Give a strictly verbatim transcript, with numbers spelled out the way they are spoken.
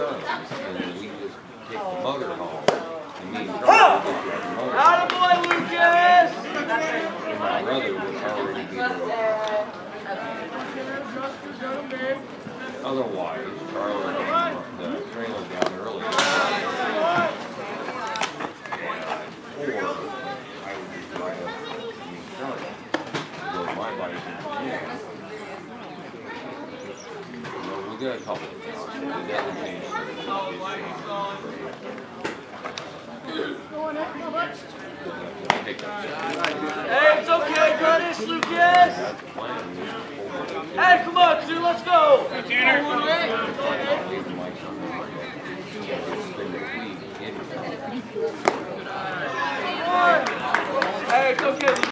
insurance, and then we just take the motor home. And me and Charlie would get the motor. Attaboy, Lucas! And my brother would already be there. Otherwise, Charlie would have the trailer down early. Or I would just drive up to meet Charlie. Go my bike in the end. We got a couple of jobs. It doesn't change Hey, it's okay, Curtis, Lucas! Hey, come on, Sue, let's go! Hey, Tanner! Hey, it's okay.